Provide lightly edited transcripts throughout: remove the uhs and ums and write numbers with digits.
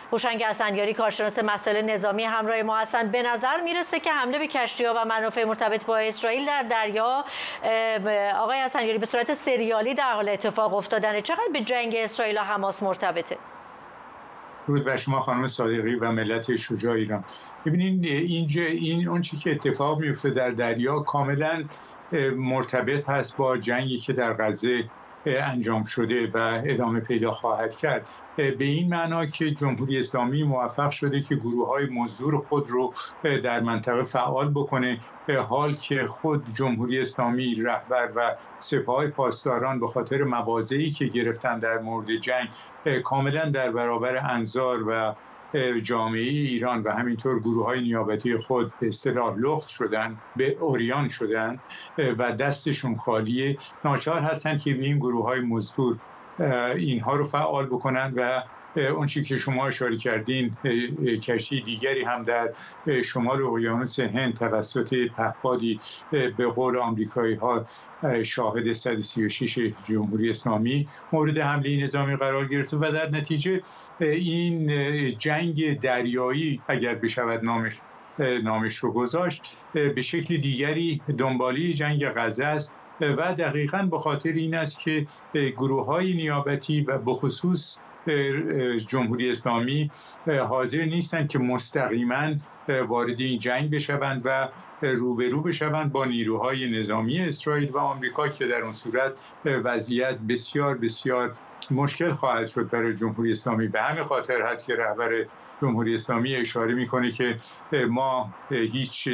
هوشنگ حسنیاری، کارشناس مسائل نظامی، همراه ما هستند. به نظر میرسه که حمله به کشتی‌ها و منافع مرتبط با اسرائیل در دریا، آقای حسنیاری، به صورت سریالی در حال اتفاق افتادن. چقدر به جنگ اسرائیل و حماس مرتبطه؟ درود بر شما خانم صادقی و ملت شجاع ایران. ببینید این اون چیزی که اتفاق میفته در دریا کاملا مرتبط هست با جنگی که در غزه انجام شده و ادامه پیدا خواهد کرد، به این معنا که جمهوری اسلامی موفق شده که گروه‌های مزدور خود رو در منطقه فعال بکنه، حال که خود جمهوری اسلامی رهبر و سپاه پاسداران به خاطر مواضعی که گرفتن در مورد جنگ کاملا در برابر انظار و جامعه ایران و همینطور گروه‌های نیابتی خود به اصطلاح لخت شدن، به عریان شدن و دستشون خالیه. ناچار هستن که این گروه‌های مزدور اینها رو فعال بکنن و اون چیزی که شما اشاره کردین، کشتی دیگری هم در شمال اقیانوس هند توسط پهپادی به قول آمریکایی‌ها شاهد 136 جمهوری اسلامی مورد حمله نظامی قرار گرفته و در نتیجه این جنگ دریایی اگر بشود نامش رو گذاشت، به شکل دیگری دنبالی جنگ غزه است و دقیقاً به خاطر این است که گروه‌های نیابتی و بخصوص جمهوری اسلامی حاضر نیستند که مستقیما وارد این جنگ بشوند و روبرو بشوند با نیروهای نظامی اسرائیل و آمریکا، که در اون صورت وضعیت بسیار بسیار مشکل خواهد شد برای جمهوری اسلامی. به همین خاطر هست که رهبر جمهوری اسلامی اشاره میکنه که ما هیچ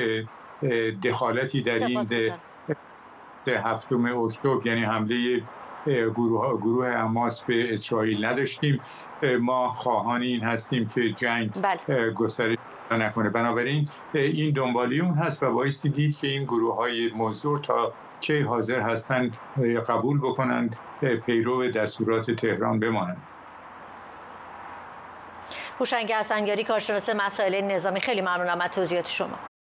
دخالتی در این 7 اکتبر یعنی حمله گروه حماس به اسرائیل نداشتیم. ما خواهان این هستیم که جنگ گسترش نکنه. بنابراین این دنبالی اون هست و بایستی دید که این گروه‌های مزدور تا کی حاضر هستند قبول بکنند پیرو دستورات تهران بمانند. هوشنگ حسنیاری، کارشناس مسائل نظامی، خیلی ممنونم از توضیحات شما.